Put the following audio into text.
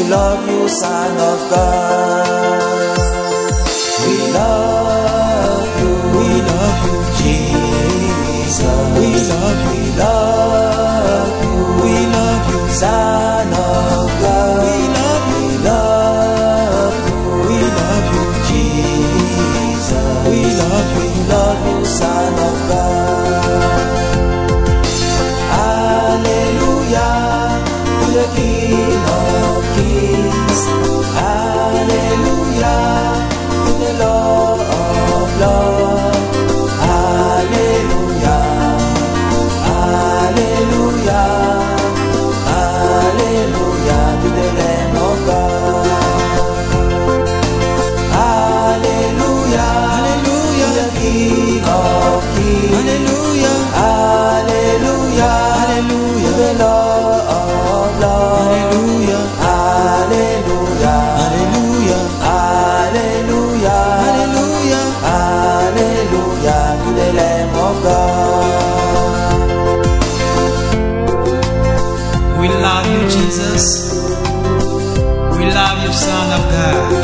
love you, Son of God. We love you, Jesus. We love you, Son of God. We love you, Jesus. We love you, Son of God. Hallelujah to the King of Kings. Hallelujah to the Lord of Lords. Hallelujah, hallelujah, hallelujah to the Lamb of God. Hallelujah, hallelujah to the King of Kings. Hallelujah, hallelujah, hallelujah to the Lord of Lords. Hallelujah, hallelujah, hallelujah, hallelujah, hallelujah, hallelujah to the Lamb of God. We love you, Jesus. We love you, Son of God.